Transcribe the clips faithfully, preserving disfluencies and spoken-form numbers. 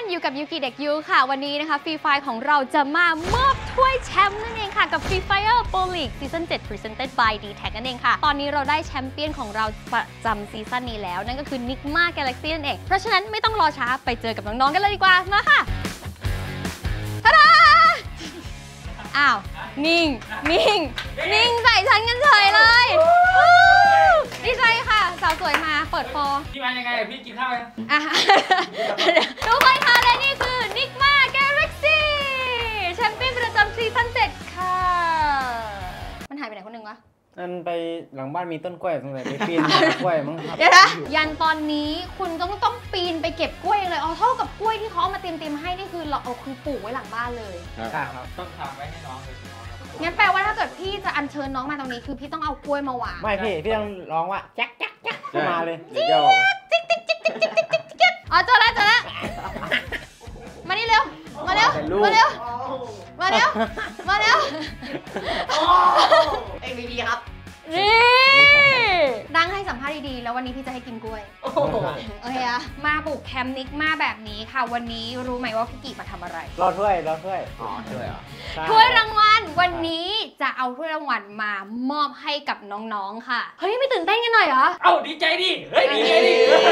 อยู่กับยูกิเด็กยูค่ะวันนี้นะคะฟรีไฟของเราจะมามอบถ้วยแชมป์นั่นเองค่ะกับ Free Fire Pro League Season เจ็ด Presented by ดี แท็ก นั่นเองค่ะตอนนี้เราได้แชมเปี้ยนของเราประจำซีซั่นนี้แล้วนั่นก็คือ Nigma Galaxy นั่นเองเพราะฉะนั้นไม่ต้องรอช้าไปเจอกับน้องๆกันเลยดีกว่ามาค่ะทาดาอ้าวนิ่งนิ่งนิ่งใส่ฉันกันเฉยเลยดีใจค่ะสาวสวยมาเปิดฟอร์พี่มายังไงพี่กินข้าวยังอ่ะทุกคนคะและนี่คือ Nigma Galaxy แชมเปี้ยนประจำซีซั่นเจ็ดค่ะมันหายไปไหนคนหนึ่งวะนั่นไปหลังบ้านมีต้นกล้วยตรงไหนไปปีนกล้วยมั้งครับเดี๋ยวนะยันตอนนี้คุณต้องต้องปีนไปเก็บกล้วยเลยเอาเท่ากับกล้วยที่เขาเอามาเตรียมเตรียมให้นี่คือเราเอาคือปลูกไว้หลังบ้านเลยใช่ครับต้องทำไว้ให้น้องเลยงั้นแปลว่าถ้าเกิดพี่จะอัญเชิญน้องมาตรงนี้คือพี่ต้องเอากล้วยมาวางไม่พี่พี่ต้องร้องว่าแจ๊กแจ๊กแจ๊กมาเลยจิ๊กจิ๊กจิ๊กจิ๊กจิ๊กจิ๊กจิ๊กจิ๊กอ๋อเจอแล้วเจอแล้วมานี่เร็วมาเร็วมาเร็วมาเร็วมาเร็วเอ็ม วี พี ครับนี่ดังให้สัมภาษณ์ดีๆแล้ววันนี้พี่จะให้กินกล้วยโอเคอะมาปลูกแคมป์นิกมาแบบนี้ค่ะวันนี้รู้ไหมว่าพี่กิมาทำอะไรรอถ้วยรอถ้วยอ๋อถ้วยเหรอถ้วยรางวัลวันนี้จะเอาถ้วยรางวัลมามอบให้กับน้องๆค่ะเฮ้ยไม่ตื่นเต้นกันหน่อยเหรอเอ้าดีใจดิเฮ้ยดีใจดิ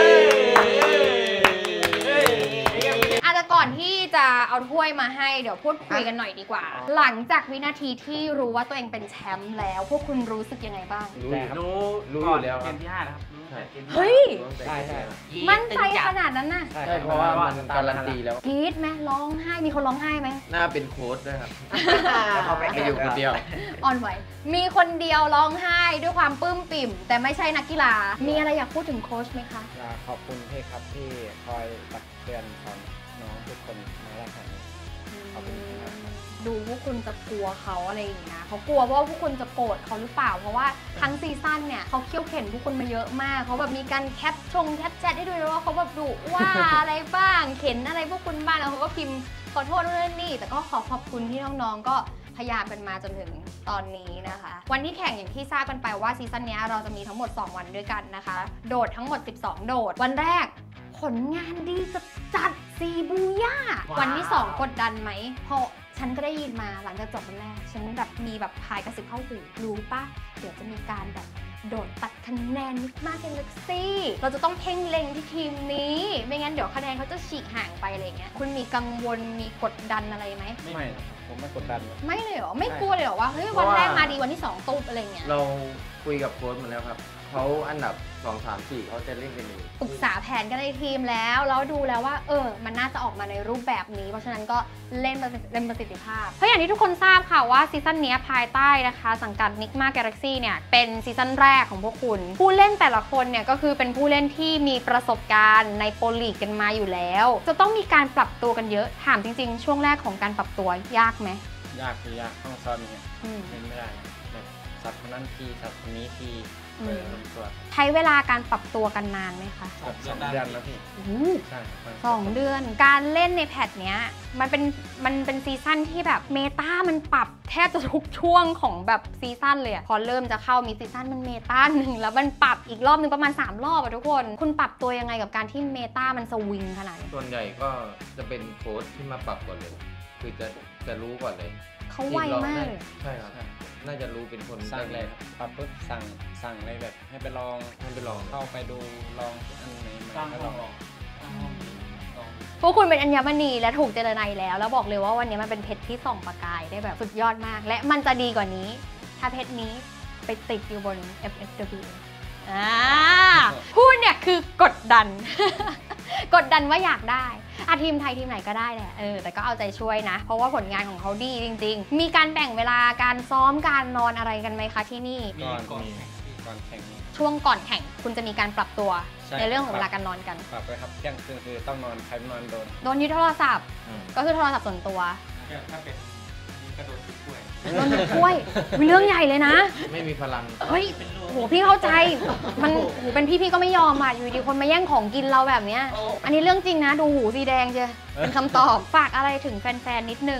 อาจจะก่อนที่จะเอาถ้วยมาให้เดี๋ยวพูดคุยกันหน่อยดีกว่าหลังจากวินาทีที่รู้ว่าตัวเองเป็นแชมป์แล้วพวกคุณรู้สึกยังไงบ้างรู้รู้อยู่แล้วเกมที่ห้านะครับเฮ้ยใช่ใช่มั่นใจขนาดนั้นน่ะใช่เพราะว่ามันการันตีแล้วกรี๊ดไหมร้องไห้มีคนร้องไห้ไหมน่าเป็นโค้ชด้วยครับเขาไปอยู่คนเดียวอ่อนไหวมีคนเดียวร้องไห้ด้วยความปลื้มปิ่มแต่ไม่ใช่นักกีฬามีอะไรอยากพูดถึงโค้ชไหมคะอยากขอบคุณพี่ครับที่คอยตักเตือนสอนน้องทุกคนมาแล้วค่ะขอบคุณครับดูพวกคุณจะกลัวเขาอะไรอย่างเงี้ยเขากลัวว่าพวกคุณจะโกรธเขาหรือเปล่าเพราะว่าทั้งซีซั่นเนี่ยเขาเคี่ยวเข็นพวกคุณมาเยอะมากเขาแบบมีการแคปชงแคปแชทให้ดูเลยว่าเขาแบบดุว่าอะไรบ้างเข็นอะไรพวกคุณบ้างแล้วเขาก็พิมพ์ขอโทษเรื่องนี้แต่ก็ขอขอบคุณที่น้องๆก็พยายามกันมาจนถึงตอนนี้นะคะวันที่แข่งอย่างที่ทราบกันไปว่าซีซั่นนี้เราจะมีทั้งหมดสองวันด้วยกันนะคะโดดทั้งหมดสิบสองโดดวันแรกผลงานดีจะจัดซีบูย่าวันที่สองกดดันไหมเพราะฉันก็ได้ยินมาหลังจากจบวันแรกฉันแบบมีแบบพายกระซิบเข้าหูรู้ปะเดี๋ยวจะมีการแบบโดดตัดคะแนนนิกมาเกล็กซี่เราจะต้องเพ่งเล็งที่ทีมนี้ไม่งั้นเดี๋ยวคะแนนเขาจะฉีกห่างไปอะไรเงี้ยคุณมีกังวลมีกดดันอะไรไหมไม่ผมไม่กดดันไม่เลยเหรอไม่กลัวเลยเหรอว่าเฮ้ยวันแรกมาดีวันที่สองตุ๊บอะไรเงี้ยเราคุยกับโค้ชมาแล้วครับเขาอันดับสอง สาม สี่เขาจะเล่นกันอยู่ปรึกษาแผนกันในทีมแล้วแล้วดูแล้วว่าเออมันน่าจะออกมาในรูปแบบนี้เพราะฉะนั้นก็เล่นเล่นประสิทธิภาพเพราะอย่างที่ทุกคนทราบค่ะว่าซีซั่นนี้ภายใต้นะคะสังกัด Nigma Galaxy เนี่ยเป็นซีซั่นแรกของพวกคุณผู้เล่นแต่ละคนเนี่ยก็คือเป็นผู้เล่นที่มีประสบการณ์ในโปรลีกกันมาอยู่แล้วจะต้องมีการปรับตัวกันเยอะถามจริงๆช่วงแรกของการปรับตัวยากไหมยากคือยากต้องซ้อมอย่างเงี้ยเล่นไม่ได้แบบสับคนนั้นทีสับคนนี้ทีใช้เวลาการปรับตัวกันนานไหมคะสองเดือนแล้วพี่ใช่สองเดือนการเล่นในแพทเนี้ยมันเป็นมันเป็นซีซั่นที่แบบเมตามันปรับแทบจะทุกช่วงของแบบซีซั่นเลยพอเริ่มจะเข้ามีซีซั่นมันเมตาหนึ่งแล้วมันปรับอีกรอบนึงประมาณสามรอบอะทุกคนคุณปรับตัวยังไงกับการที่เมตามันสวิงขนาดนี้ส่วนใหญ่ก็จะเป็นโค้ชที่มาปรับก่อนเลยคือจะจะรู้ก่อนเลยเขาไวมากเลยใช่ครับน่าจะรู้เป็นคนแรกๆปรับปุ๊บสั่งสั่งเลยแบบให้ไปลองให้ไปลองเข้าไปดูลองอันไหนมาก็ลองพวกคุณเป็นอัญมณีและถูกเจรไนแล้วแล้วบอกเลยว่าวันนี้มันเป็นเพชรที่ส่องประกายได้แบบสุดยอดมากและมันจะดีกว่านี้ถ้าเพชรนี้ไปติดอยู่บน เอฟ เอฟ ดับเบิลยู อ่าพูดเนี่ยคือกดดันกดดันว่าอยากได้อาทีมไทยทีมไหนก็ได้แหละเออแต่ก็เอาใจช่วยนะเพราะว่าผลงานของเขาดีจริงๆมีการแบ่งเวลาการซ้อมการนอนอะไรกันไหมคะที่นี่ก่อนก่อนก่อนแข่งช่วงก่อนแข่งคุณจะมีการปรับตัวในเรื่องของเวลาการนอนกันปรับไปครับเที่ยงคืนคือต้องนอนใครไม่นอนโดนโดนยึดโทรศัพท์ก็คือโทรศัพท์ส่วนตัวถ้าเป็นกระโดดถือถ้วยโดนถือถ้วยเรื่องใหญ่เลยนะไม่มีพลังเฮ้ยโหพี่เข้าใจมันโหเป็นพี่พี่ก็ไม่ยอมอ่ะอยู่ดีคนมาแย่งของกินเราแบบเนี้ยอันนี้เรื่องจริงนะดูหูสีแดงเจ้เป็นคำตอบฝากอะไรถึงแฟนๆนิดนึง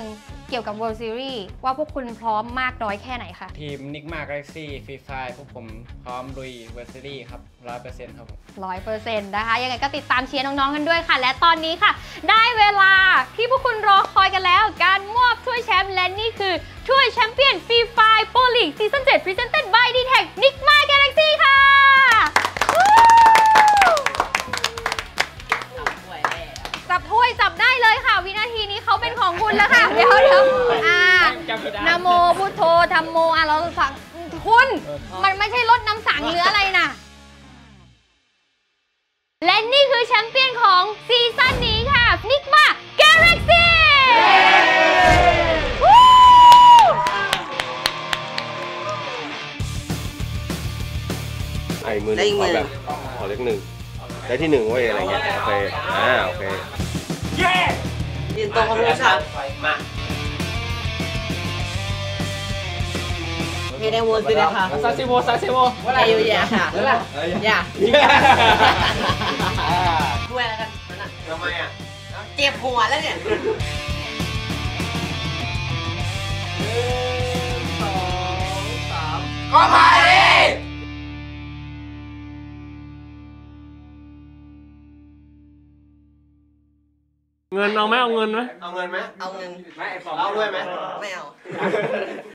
เกี่ยวกับ World Series ว่าพวกคุณพร้อมมากน้อยแค่ไหนคะทีมนิกมาก Galaxy ฟรีไฟพวกผมพร้อมลุยเวอร์ซิตี้ครับร้อยเปอร์เซ็นต์ครับผมร้อยเปอร์เซ็นต์นะคะ ยังไงก็ติดตามเชียร์น้องๆกันด้วยค่ะ และตอนนี้ค่ะ ได้เวลาที่พวกคุณรอคอยกันแล้ว การมอบถ้วยแชมป์และนี่คือถ้วยแชมเปี้ยนฟรีไฟโปรลีกซีซั่นเจ็ด Presented by ดี แท็ก Nigma Galaxy ค่ะจับถ้วยจับได้เลยค่ะ วินาทีนี้เขาเป็นของคุณแล้วค่ะ เดี๋ยวเดี๋ยวอ่านะโมพุทโธธัมโมอ่ะเราสั่งคุณ มันไม่ใช่รถน้ำสังหรืออะไรนะและนี่คือแชมเปี้ยนของซีซั่นนี้ค่ะ Nigma Galaxy ไอ้มือหนึ่งขอแบบขอเลขหนึ่งได้ที่หนึ่งเว้ยอะไรเงี้ยโอเคอ่าโอเคยืนตรงกับลูกฉันมาไม่ได้วนสิเลยค่ะซาซิโมซาซิโมอะไรอยู่อย่าอย่าด้วยแล้วกันนั่นน่ะทำไมอ่ะเจ็บหัวแล้วเนี่ยก็มาดิเงินเอาไหมเอาเงินไหมเอาเงินไหมเอาเงินไม่ไอ้ปอมเอาด้วยไหมไม่เอา